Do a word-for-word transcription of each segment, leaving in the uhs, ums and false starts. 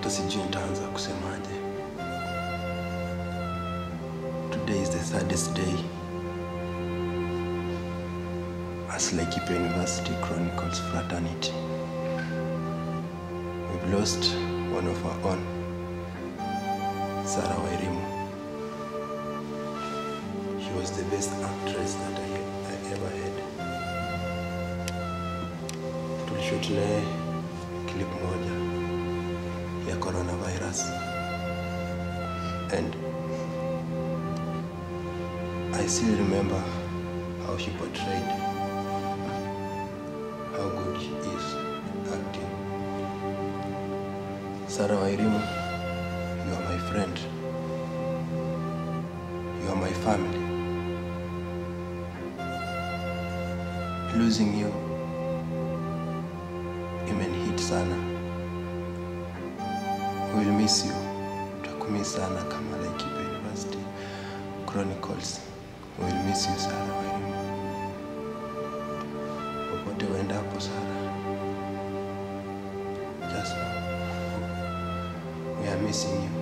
hata sijui nitaanza kusemaje. Today is the saddest day as Laikipia University Chronicles fraternity. We've lost one of our own, Sarah Wairimu. She was the best actress that I, I ever had. Tulishoot naye clip moja ya coronavirus, and I still remember how she portrayed how good she is acting. Sarah Wairimu, you are my friend. You are my family. Losing you imenihit sana. We will miss you. Tutakumiss sana kama Laikipia University Chronicles. We will miss you, Sarah Wairimu. Popote uendapo, Sarah, just know we are missing you.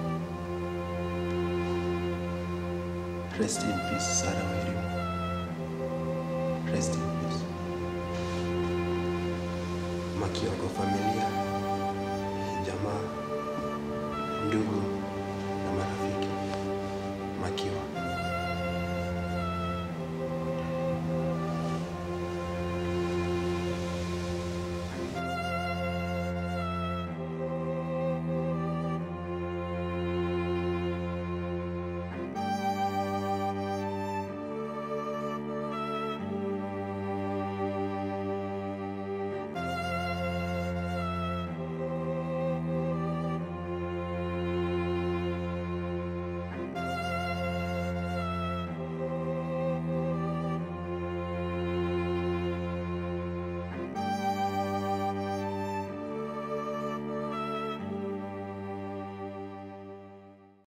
Rest in peace, Sarah Wairimu. Rest in peace. Makiongo familia, jamaa, ndugu na marafiki. Makiwa.